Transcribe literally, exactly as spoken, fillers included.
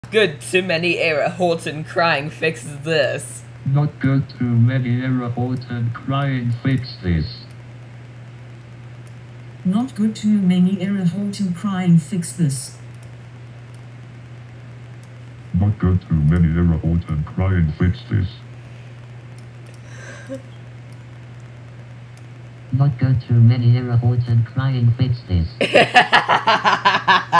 Good too many era Horton crying fix this. Not good too many era Horton crying fix this. Not good too many era Horton crying fix this. Not good too many era Horton crying fix this. Not good too many era Horton crying fix this.